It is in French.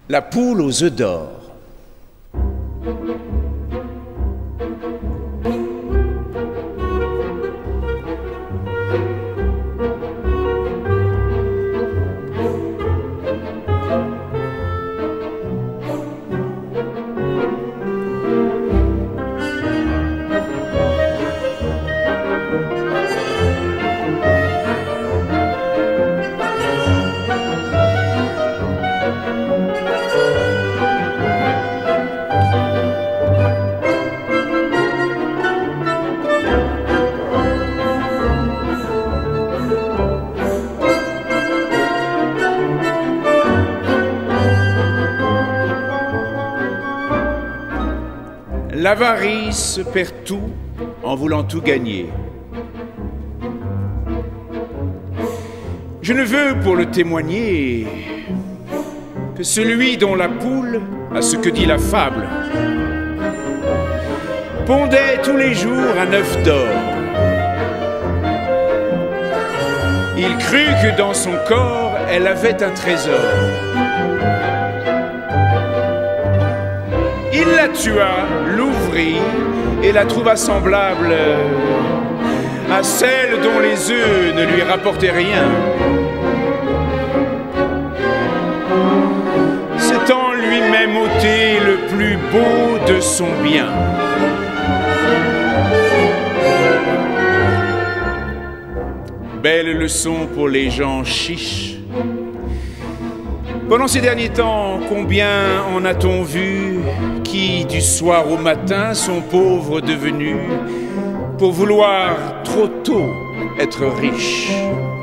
La poule aux œufs d'or. L'avarice perd tout en voulant tout gagner. Je ne veux pour le témoigner que celui dont la poule, à ce que dit la fable, pondait tous les jours un œuf d'or. Il crut que dans son corps, elle avait un trésor. Il la tua, l'ouvrit et la trouva semblable à celle dont les œufs ne lui rapportaient rien. S'étant lui-même ôté le plus beau de son bien. Belle leçon pour les gens chiches. Pendant ces derniers temps, combien en a-t-on vu qui, du soir au matin, sont pauvres devenus pour vouloir trop tôt être riches.